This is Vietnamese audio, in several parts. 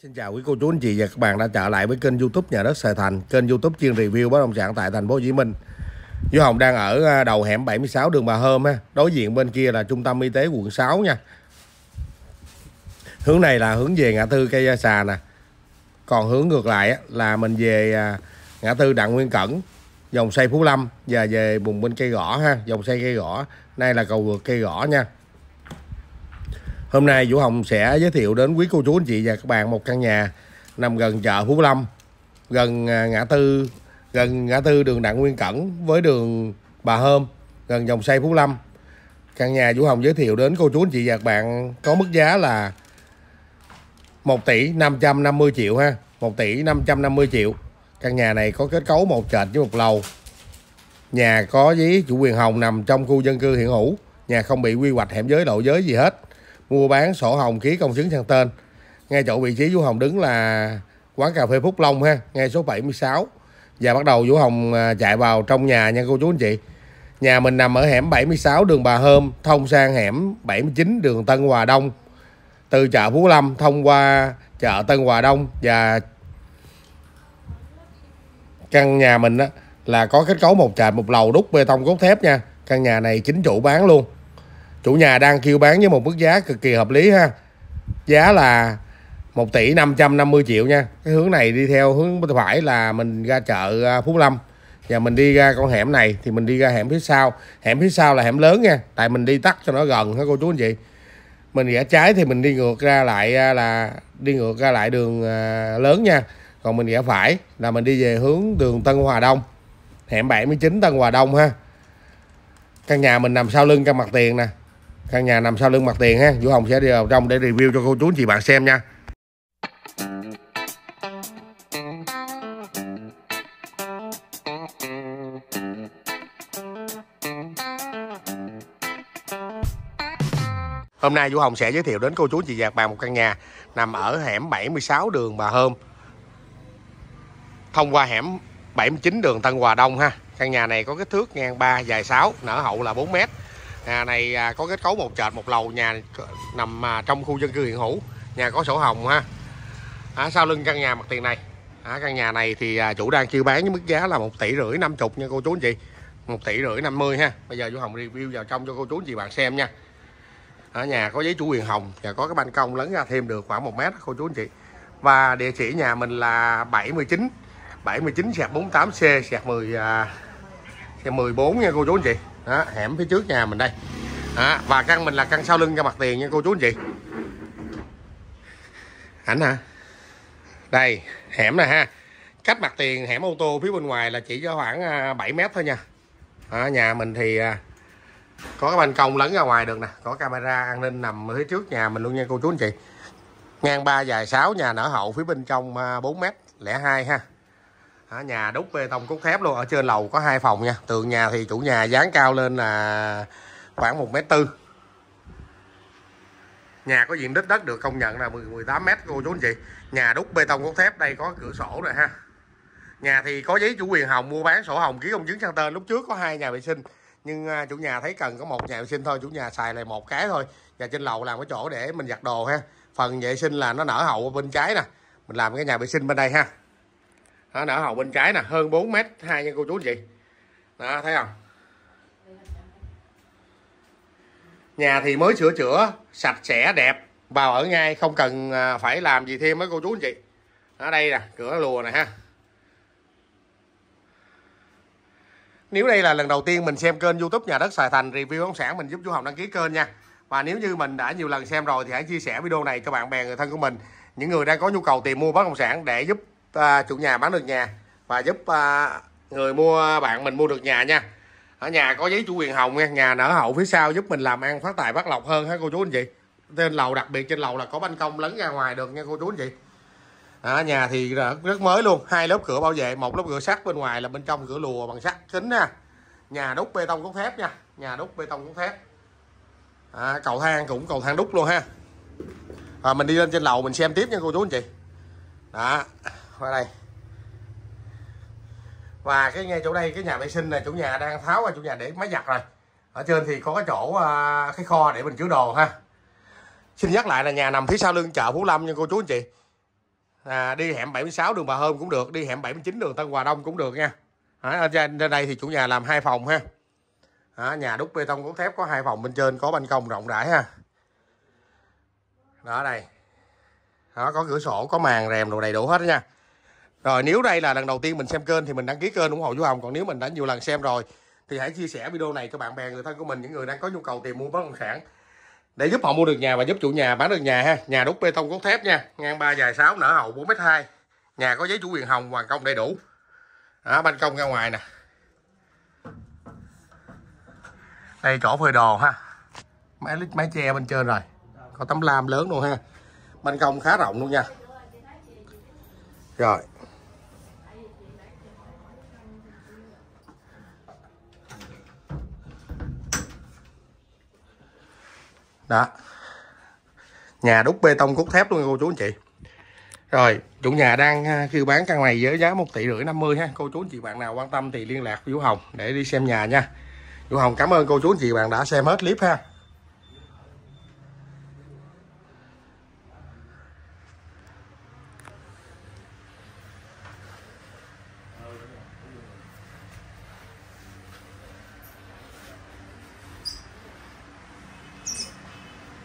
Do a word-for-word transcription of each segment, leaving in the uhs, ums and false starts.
Xin chào quý cô chú anh chị và các bạn đã trở lại với kênh YouTube Nhà Đất Sài Thành, kênh YouTube chuyên review bất động sản tại thành phố Hồ Chí Minh. Duy Hồng đang ở đầu hẻm bảy mươi sáu đường Bà Hôm ha, đối diện bên kia là trung tâm y tế quận sáu nha. Hướng này là hướng về ngã tư Cây Xà nè. Còn hướng ngược lại là mình về ngã tư Đặng Nguyên Cẩn, dòng xoay Phú Lâm và về vùng bên cây gõ ha, dòng xoay cây gõ. Đây là cầu vượt cây gõ nha. Hôm nay Vũ Hồng sẽ giới thiệu đến quý cô chú anh chị và các bạn một căn nhà nằm gần chợ Phú Lâm, gần ngã tư gần ngã tư đường Đặng Nguyên Cẩn với đường Bà Hôm, gần dòng xoay Phú Lâm. Căn nhà Vũ Hồng giới thiệu đến cô chú anh chị và các bạn có mức giá là một tỷ năm trăm năm mươi triệu ha, một tỷ năm trăm năm mươi triệu. Căn nhà này có kết cấu một trệt với một lầu. Nhà có giấy chủ quyền Hồng, nằm trong khu dân cư hiện hữu. Nhà không bị quy hoạch hẻm giới lộ giới gì hết. Mua bán sổ hồng ký công chứng sang tên. Ngay chỗ vị trí Vũ Hồng đứng là quán cà phê Phúc Long ha, ngay số bảy mươi sáu. Và bắt đầu Vũ Hồng chạy vào trong nhà nha cô chú anh chị. Nhà mình nằm ở hẻm bảy mươi sáu đường Bà Hôm, thông sang hẻm bảy mươi chín đường Tân Hòa Đông. Từ chợ Phú Lâm thông qua chợ Tân Hòa Đông. Và căn nhà mình á, là có kết cấu một trệt một lầu, đúc bê tông cốt thép nha. Căn nhà này chính chủ bán luôn. Chủ nhà đang kêu bán với một mức giá cực kỳ hợp lý ha. Giá là một tỷ năm trăm năm mươi triệu nha. Cái hướng này đi theo hướng bên phải là mình ra chợ Phú Lâm. Và mình đi ra con hẻm này thì mình đi ra hẻm phía sau. Hẻm phía sau là hẻm lớn nha. Tại mình đi tắt cho nó gần hả cô chú anh chị. Mình rẽ trái thì mình đi ngược ra lại là đi ngược ra lại đường lớn nha. Còn mình rẽ phải là mình đi về hướng đường Tân Hòa Đông, hẻm bảy mươi chín Tân Hòa Đông ha. Căn nhà mình nằm sau lưng căn mặt tiền nè. Căn nhà nằm sau lưng mặt tiền ha. Vũ Hồng sẽ đi vào trong để review cho cô chú anh chị bạn xem nha. Hôm nay Vũ Hồng sẽ giới thiệu đến cô chú anh chị và các bạn một căn nhà nằm ở hẻm bảy mươi sáu đường Bà Hôm, thông qua hẻm bảy mươi chín đường Tân Hòa Đông ha. Căn nhà này có kích thước ngang ba dài sáu, nở hậu là bốn mét. Nhà này có kết cấu một trệt một lầu, nhà nằm trong khu dân cư hiện hữu. Nhà có sổ hồng ha. À, sau lưng căn nhà mặt tiền này. À, căn nhà này thì chủ đang kêu bán với mức giá là một tỷ rưỡi năm chục nha cô chú anh chị. một tỷ rưỡi năm mươi ha. Bây giờ Vũ Hồng review vào trong cho cô chú anh chị bạn xem nha. À, nhà có giấy chủ quyền Hồng và có cái ban công lấn ra thêm được khoảng một mét cô chú anh chị. Và địa chỉ nhà mình là bảy mươi chín bảy mươi chín bốn mươi tám C mười mười bốn nha cô chú anh chị. Đó, hẻm phía trước nhà mình đây. Đó, và căn mình là căn sau lưng ra mặt tiền nha cô chú anh chị. Ảnh hả? Đây, hẻm này ha. Cách mặt tiền hẻm ô tô phía bên ngoài là chỉ có khoảng bảy mét thôi nha. Đó, nhà mình thì có cái ban công lấn ra ngoài được nè, có camera an ninh nằm phía trước nhà mình luôn nha cô chú anh chị. Ngang ba dài sáu, nhà nở hậu phía bên trong bốn mét lẻ hai ha. À, nhà đúc bê tông cốt thép luôn. Ở trên lầu có hai phòng nha. Tường nhà thì chủ nhà dán cao lên là khoảng một mét tư. Nhà có diện tích đất được công nhận là mười tám mét cô chú anh chị. Nhà đúc bê tông cốt thép, đây có cửa sổ rồi ha. Nhà thì có giấy chủ quyền Hồng, mua bán sổ hồng ký công chứng sang tên. Lúc trước có hai nhà vệ sinh nhưng chủ nhà thấy cần có một nhà vệ sinh thôi, chủ nhà xài lại một cái thôi. Và trên lầu làm cái chỗ để mình giặt đồ ha. Phần vệ sinh là nó nở hậu bên trái nè. Mình làm cái nhà vệ sinh bên đây ha. Đó, nở hậu bên trái nè, hơn bốn mét hai nha cô chú anh chị. Đó, thấy không? Nhà thì mới sửa chữa, sạch sẽ đẹp, vào ở ngay, không cần phải làm gì thêm với cô chú anh chị. Ở đây nè, cửa lùa nè ha. Nếu đây là lần đầu tiên mình xem kênh YouTube Nhà Đất Sài Thành review bất động sản, mình giúp Vũ Hồng đăng ký kênh nha. Và nếu như mình đã nhiều lần xem rồi thì hãy chia sẻ video này cho bạn bè người thân của mình, những người đang có nhu cầu tìm mua bất động sản để giúp uh, chủ nhà bán được nhà và giúp uh, người mua bạn mình mua được nhà nha. Ở nhà có giấy chủ quyền Hồng nha, nhà nở hậu phía sau giúp mình làm ăn phát tài phát lộc hơn ha cô chú anh chị. Trên lầu, đặc biệt trên lầu là có ban công lấn ra ngoài được nha cô chú anh chị. À, nhà thì rất, rất mới luôn, hai lớp cửa bảo vệ, một lớp cửa sắt bên ngoài là bên trong cửa lùa bằng sắt kính ha. Nhà đúc bê tông cốt thép nha, nhà đúc bê tông cốt thép. À, cầu thang cũng cầu thang đúc luôn ha. À, mình đi lên trên lầu mình xem tiếp nha cô chú anh chị. Đó, qua đây. Và cái ngay chỗ đây cái nhà vệ sinh này chủ nhà đang tháo ra, chủ nhà để máy giặt rồi. Ở trên thì có cái chỗ uh, cái kho để mình chứa đồ ha. Xin nhắc lại là nhà nằm phía sau lưng chợ Phú Lâm nha cô chú anh chị. À, đi hẻm bảy mươi sáu đường Bà Hôm cũng được, đi hẻm bảy mươi chín đường Tân Hòa Đông cũng được nha. À, ở trên đây thì chủ nhà làm hai phòng ha. À, nhà đúc bê tông cốt thép có hai phòng, bên trên có ban công rộng rãi ha. Đó đây. Đó, có cửa sổ, có màn rèm đồ đầy đủ hết đó nha. Rồi nếu đây là lần đầu tiên mình xem kênh thì mình đăng ký kênh ủng hộ chú Hồng. Còn nếu mình đã nhiều lần xem rồi thì hãy chia sẻ video này cho bạn bè người thân của mình, những người đang có nhu cầu tìm mua bất động sản để giúp họ mua được nhà và giúp chủ nhà bán được nhà ha. Nhà đúc bê tông cốt thép nha, ngang ba dài sáu, nở hậu bốn mét hai. Nhà có giấy chủ quyền hồng, hoàn công đầy đủ. Đó, ban công ra ngoài nè. Đây chỗ phơi đồ ha. Máy lít mái che bên trên rồi. Có tấm lam lớn luôn ha. Ban công khá rộng luôn nha. Rồi. Đó. Nhà đúc bê tông cốt thép luôn cô chú anh chị. Rồi, chủ nhà đang kêu bán căn này với giá một tỷ rưỡi năm mươi ha. Cô chú anh chị bạn nào quan tâm thì liên lạc với Vũ Hồng để đi xem nhà nha. Vũ Hồng cảm ơn cô chú anh chị bạn đã xem hết clip ha.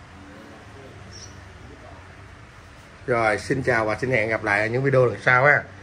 Rồi, xin chào và xin hẹn gặp lại ở những video lần sau ha.